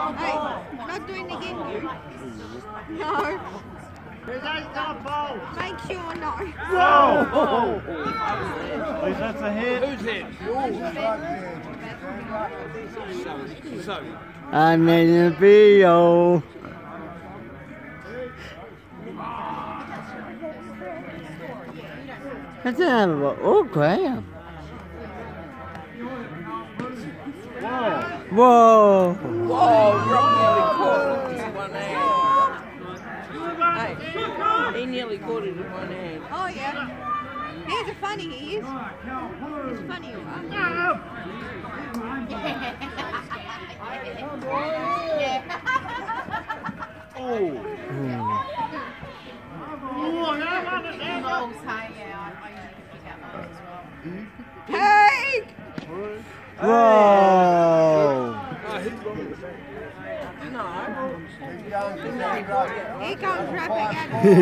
Hey, not doing it again, you. No. Make sure no. Whoa! At least that's a hit. Who's hit? So. I'm in a video. That's another. Oh, Graham. Whoa! Whoa, Rob nearly caught it in one hand. Hey, he nearly caught it in one hand. Oh, yeah. He's a funny, he is. He's funny, you are. Hey! Whoa! No. Here comes traffic.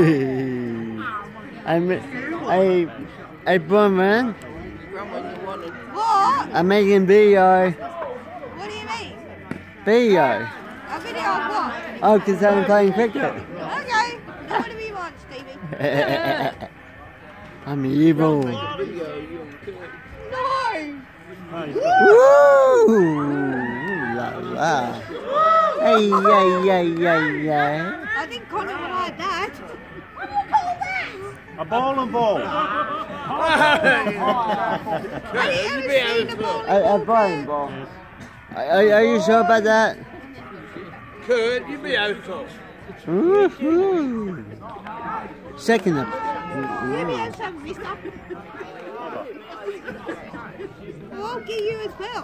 I Brumman. Run when you wanted. What? I'm making video. What do you mean? Video. A video of what? Oh, because I'm playing cricket. Okay. Whatever you want, Stevie. I'm evil. Make a video, you and Kurt. No! Woo! La la. Hey, yeah. I think Connor would like that. What do you call that? A bowling ball. Have you ever seen a bowling A bowling ball. Are you sure about that? Kurt, you be out of. Woohoo! Second up. Maybe have some mister. I'll get you as well.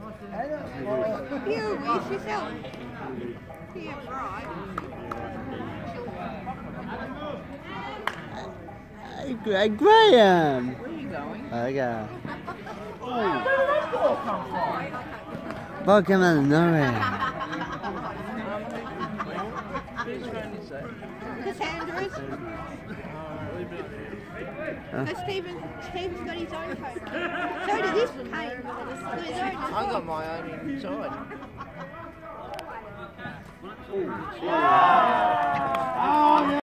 You wish yourself. Yeah, right. Graham. Where are you going? Okay. Ball came out of nowhere. Whose phone is that? Cassandra's. But Stephen's got his own phone. So did this pain. I got my own inside.